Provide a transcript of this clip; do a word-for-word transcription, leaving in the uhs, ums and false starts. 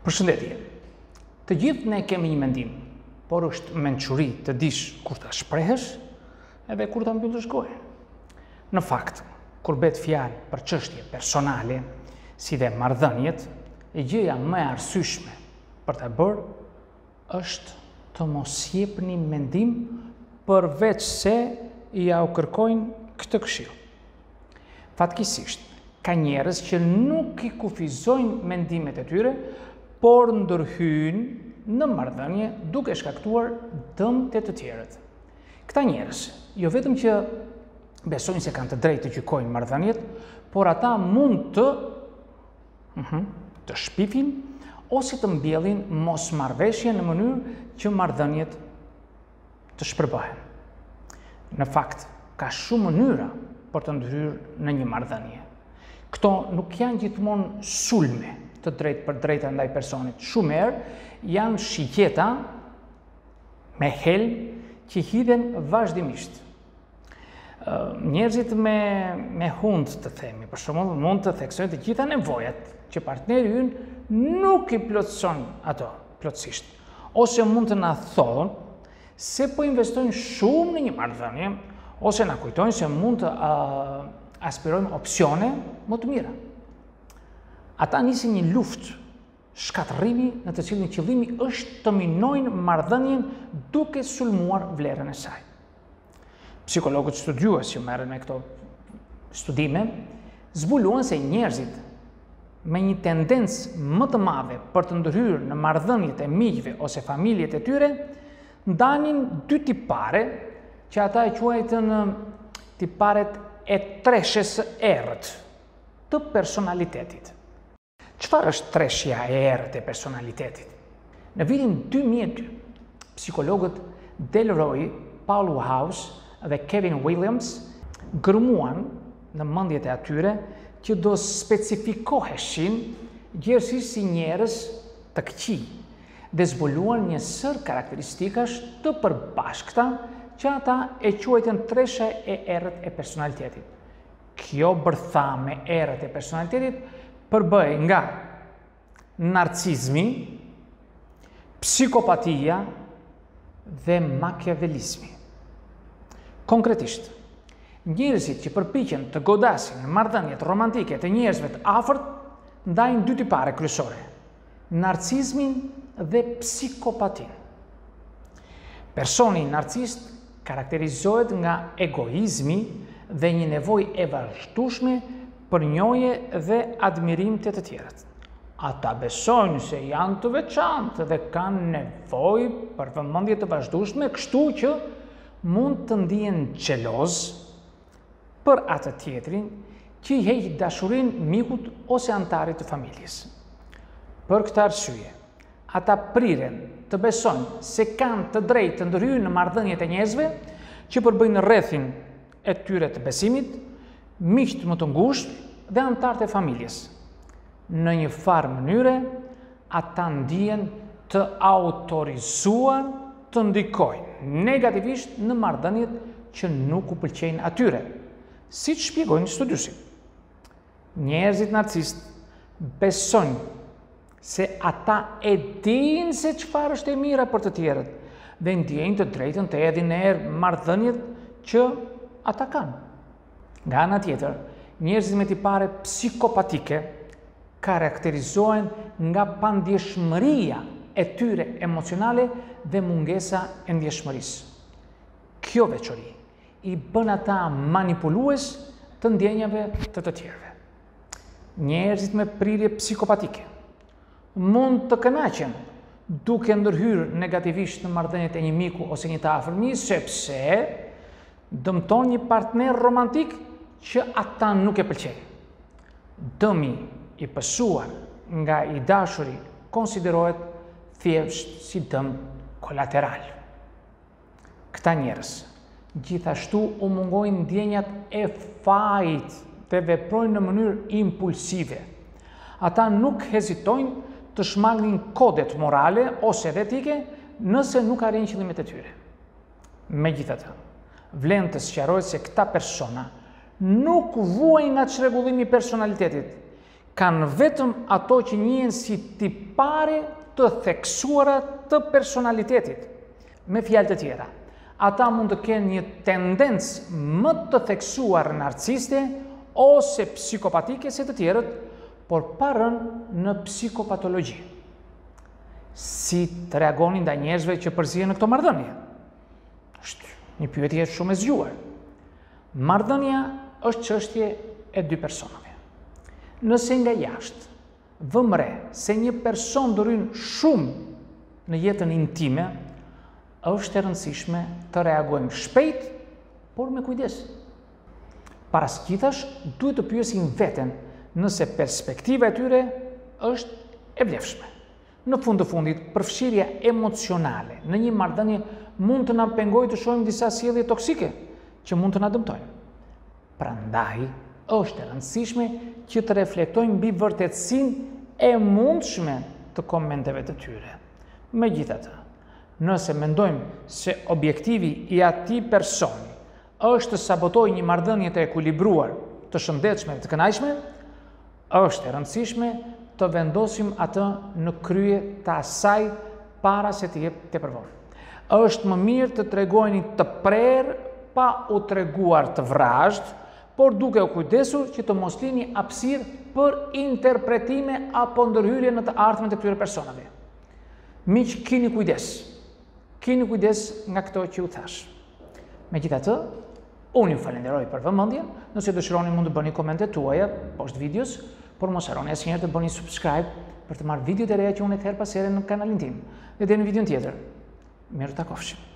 Përshëndetje. Të gjithë ne kemi një mendim, por është mençuri të dish kur ta shprehësh edhe kur ta mbyllësh gojën. Në fakt, kur bëhet fjalë për çështje personale, si dhe marrëdhëniet, e gjëja më e arsyeshme për ta bërë është të mos jepni mendim përveç se ja u kërkojnë këtë këshill. Fatkeqësisht, ka njerëz që nuk i kufizojnë mendimet e tyre, por ndërhyjnë në marrëdhënie duke shkaktuar dëm te të tjerët. Këta njerëz, jo vetëm që besojnë se kanë të drejtë të gjykojnë marrëdhëniet, por ata mund të uh-huh, të shpifin ose të mbjellin mosmarrveshje në mënyrë që marrëdhëniet të shpërbëhen. Në fakt, ka shumë mënyra për të ndryrë në një marrëdhënie. Këto nuk janë gjithmonë sulme të drejtë për drejta ndaj personit. Shumë herë janë shikjeta me helm që hidhen vazhdimisht. Njerëzit me, me hund të themi, për shembull, mund të theksojnë të gjitha nevojat që partneri ynë nuk i plotëson ato plotësisht. Ose mund të na thonë se po investojnë shumë në një marrëdhënie, ose na kujtojnë se mund të uh, aspirojmë opsione më të mira. Ata nisin një luftë shkatërrimi në të cilin qëllimi është të minojnë marrëdhënien duke sulmuar vlerën e saj. Psikologët studiues që merren me këto studime zbuluan se njerëzit me një tendencë më të madhe për të ndërhyrë në marrëdhëniet e miqve ose familjet e tyre ndanin dy tipare që ata e quajtën tiparet e treshjes së errët të personalitetit. Çfarë është treshja e errët e personalitetit? Në vitin dy mijë e dy, psikologët Delroy, Paul House dhe Kevin Williams gërmuan në mendjet e atyre që do specifikoheshin gjithësisht si njerëz të këqij dhe zbuluan një sër karakteristikash të përbashkëta që ata e quajtën tresha e errët e personalitetit. Kjo bërthame errët e personalitetit përbëhej nga narcizmi, psikopatia dhe makiavelizmi. Konkretisht, njerëzit që përpiqen të godasin në marrëdhëniet romantike të njerëzve të afërt ndajnë dy tipare kryesore: narcizmin dhe psikopatin. Personi narcist karakterizohet nga egoizmi dhe një nevojë e vazhdueshme për njohje dhe admirim të të tjerët. Ata besojnë se janë të veçantë dhe kanë nevojë për vëmendje të vazhdueshme, kështu që mund të ndihen xheloz për atë tjetrin që i heq dashurinë mikut ose antarit të familjes. Për këtë arsye, ata priren të besojnë se kanë të drejtë të ndërhyjnë në marrëdhëniet e njerëzve që përbëjnë rrethin e tyre të besimit, miqt më të ngushtë dhe antarët e familjes. Në një farë mënyre, ata ndihen të autorizuar të ndikojnë negativisht në marrëdhëniet që nuk u pëlqejnë atyre, siç shpjegojnë studiuesit. Njerëzit narcist besojnë se ata e dinë se çfarë është e mira për të tjerët dhe ndjejnë të drejtën të hedhin në erë marrëdhëniet që ata kanë. Nga ana tjetër, njerëzit me tipare psikopatike karakterizohen nga pandjeshmëria e tyre emocionale dhe mungesa e ndjeshmërisë. Kjo veçori i bën ata manipulues të ndjenjave të të tjerëve. Njerëzit me prirje psikopatike mund të kënaqen duke ndërhyrë negativisht në marrëdhëniet e një miku ose një të afërmi, sepse dëmton një partner romantik që ata nuk e pëlqejnë. Dëmi i pësuar nga i dashuri konsiderohet thjesht si dëm kolateral. Këta njerëz gjithashtu u mungojnë ndjenjat e fajit dhe veprojnë në mënyrë impulsive. Ata nuk hezitojnë të shmangnin kodet morale ose etike nëse nuk arrin qëllimet e tyre. Megjithatë, vlen të sqarohet se këta persona nuk vuajnë nga çrregullimi i personalitetit. kanë vetëm ato që njihen si tipare të theksuara të personalitetit. Me fjalë të tjera, ata mund të kenë një tendencë më të theksuar narciste ose psikopatike se të tjerët, por pa rënë në psikopatologji. Si të reagoni ndaj njerëzve që përzihen në këto marrëdhënie? Është një pyetje shumë e zgjuar. Marrëdhënia është çështje e dy personave. Nëse nga jashtë vëmë re se një person ndryn shumë në jetën intime, është e rëndësishme të reagojmë shpejt, por me kujdes. Paraskitash, duhet të pyesim veten nëse perspektiva e tyre është e vlefshme. Në fund të fundit, përfshirja emocionale në një marrëdhënie mund të na pengojë të shohim disa sjellje toksike që mund të na dëmtojnë. Prandaj, është e rëndësishme që të reflektojmë mbi vërtetësinë e mundshme të komenteve të tyre. Megjithatë, nëse mendojmë se objektivi i atij personi është të sabotojë një marrëdhënie të ekuilibruar, të shëndetshme dhe të kënaqshme, është e rëndësishme të vendosim atë në krye të asaj para se të jep tepërvojë. Është më mirë të tregojeni të prerë pa u treguar të vrazhd, por duke u kujdesur që të mos lini hapësirë për interpretime apo ndërhyrje në të ardhmen të këtyre personave. Miq, keni kujdes. Keni kujdes nga këto që u thash. Megjithatë, unë ju falenderoj për vëmendjen. Nëse dëshironi mund të bëni komentet tuaja poshtë videos, por mos harroni asnjëherë të bëni subscribe për të marrë videot e reja që unë e thërr pas here në kanalin tim. Dhe deri në videon tjetër. Mirë takofshim.